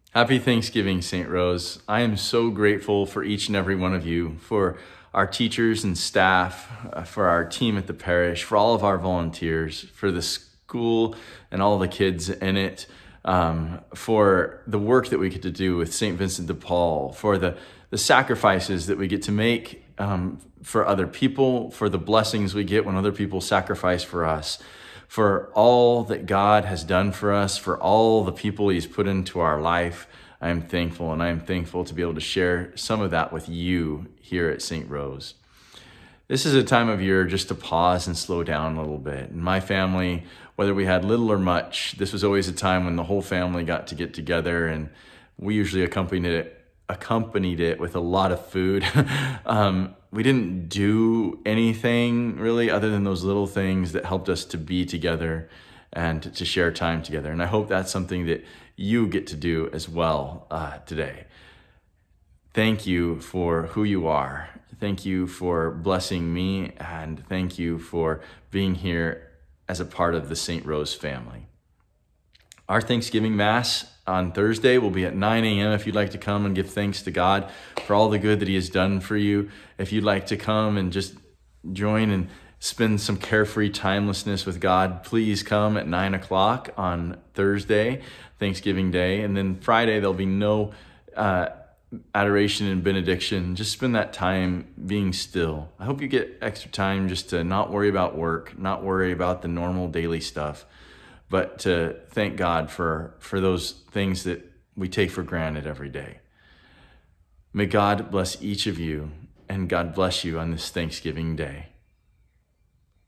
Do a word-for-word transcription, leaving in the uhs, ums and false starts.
Happy Thanksgiving, Saint Rose. I am so grateful for each and every one of you, for our teachers and staff, uh, for our team at the parish, for all of our volunteers, for the school and all the kids in it, um, for the work that we get to do with Saint Vincent de Paul, for the, the sacrifices that we get to make um, for other people, for the blessings we get when other people sacrifice for us, for all that God has done for us, for all the people he's put into our life. I am thankful, and I am thankful to be able to share some of that with you here at Saint Rose. This is a time of year just to pause and slow down a little bit. In my family, whether we had little or much, this was always a time when the whole family got to get together, and we usually accompanied it accompanied it with a lot of food. um, we didn't do anything really other than those little things that helped us to be together and to share time together. And I hope that's something that you get to do as well uh, today. Thank you for who you are. Thank you for blessing me, and thank you for being here as a part of the Saint Rose family. Our Thanksgiving Mass on Thursday will be at nine a m if you'd like to come and give thanks to God for all the good that he has done for you. If you'd like to come and just join and spend some carefree timelessness with God, please come at nine o'clock on Thursday, Thanksgiving Day. And then Friday, there'll be no uh, adoration and benediction. Just spend that time being still. I hope you get extra time just to not worry about work, not worry about the normal daily stuff, but to thank God for, for those things that we take for granted every day. May God bless each of you, and God bless you on this Thanksgiving Day.